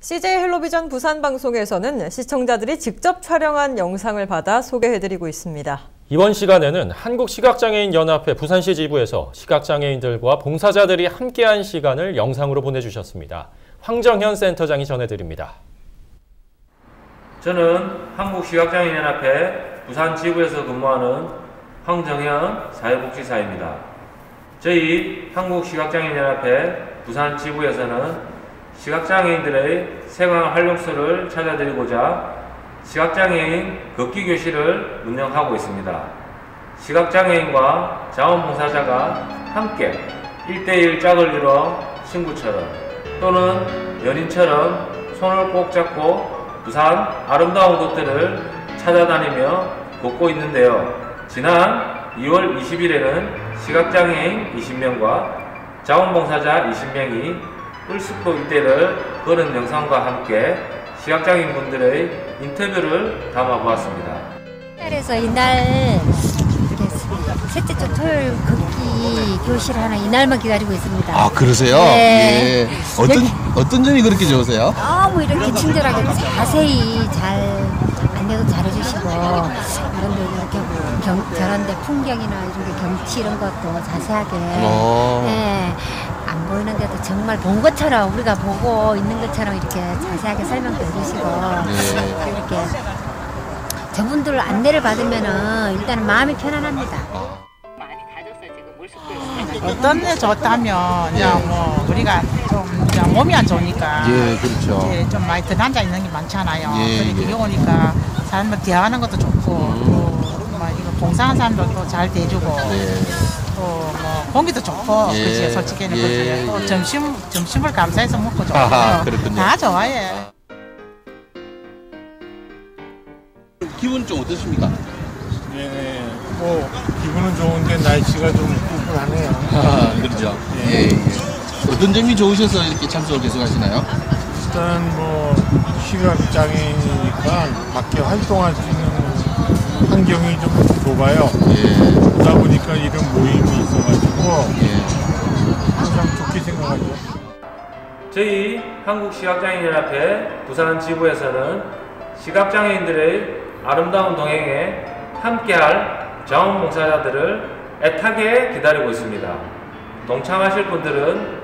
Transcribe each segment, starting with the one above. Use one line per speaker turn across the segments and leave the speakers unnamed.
CJ 헬로비전 부산 방송에서는 시청자들이 직접 촬영한 영상을 받아 소개해드리고 있습니다.
이번 시간에는 한국시각장애인연합회 부산시 지부에서 시각장애인들과 봉사자들이 함께한 시간을 영상으로 보내주셨습니다. 황정현 센터장이 전해드립니다.
저는 한국시각장애인연합회 부산 지부에서 근무하는 황정현 사회복지사입니다. 저희 한국시각장애인연합회 부산 지부에서는 시각장애인들의 생활 활력소를 찾아드리고자 시각장애인 걷기 교실을 운영하고 있습니다. 시각장애인과 자원봉사자가 함께 1대1 짝을 이뤄 친구처럼 또는 연인처럼 손을 꼭 잡고 부산 아름다운 곳들을 찾아다니며 걷고 있는데요. 지난 2월 20일에는 시각장애인 20명과 자원봉사자 20명이 을숙도 일대를 걸은 영상과 함께 시각장애인 분들의 인터뷰를 담아보았습니다.
그래서 이날 셋째 주 토요일 걷기 교실 하나 이날만 기다리고 있습니다.
아, 그러세요?
네.
예. 어떤 점이 그렇게 좋으세요?
너무 이렇게 친절하게 자세히 잘 안내도 잘해주시고 이런데 이렇게 저런데 풍경이나 이런 게 경치 이런 것도 자세하게 예, 안 보이는데도 정말 본 것처럼 우리가 보고 있는 것처럼 이렇게 자세하게 설명도 해주시고 이렇게 저분들 안내를 받으면은 일단은 마음이 편안합니다.
어떤 게 좋다면 그냥 뭐 우리가 좀 그냥 몸이 안 좋으니까
예, 그렇죠.
이제 좀 많이 들앉아 있는 게 많잖아요.
예,
그러니까
예.
오니까 사람들 대화하는 것도 좋고 또 막 이거 봉사하는 사람들도 잘 대해주고 또 뭐 공기도 좋고
예.
그치 솔직히는
예,
또
예.
점심을 감사해서 먹고 좋고
아하, 그렇군요.
다 좋아해.
기분 좀 어떠십니까?
네, 뭐 기분은 좋은데 날씨가 좀 꿉꿉하네요.
아, 그렇죠.
예.
예, 예. 어떤 점이 좋으셔서 이렇게 참석을 계속 하시나요?
일단 뭐 시각장애인이니까 밖에 활동할 수 있는 환경이 좀 좁아요.
예.
그러다 보니까 이런 모임이 있어가지고
예.
항상 좋게 생각하죠.
저희 한국시각장애인연합회 부산 지부에서는 시각장애인들의 아름다운 동행에 함께할 자원봉사자들을 애타게 기다리고 있습니다. 동참하실 분들은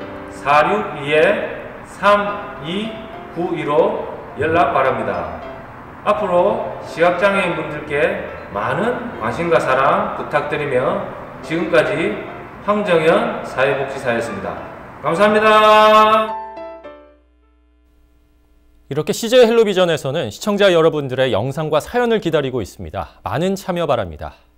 462-3292로 연락 바랍니다. 앞으로 시각장애인 분들께 많은 관심과 사랑 부탁드리며 지금까지 황정현 사회복지사였습니다. 감사합니다.
이렇게 CJ 헬로비전에서는 시청자 여러분들의 영상과 사연을 기다리고 있습니다. 많은 참여 바랍니다.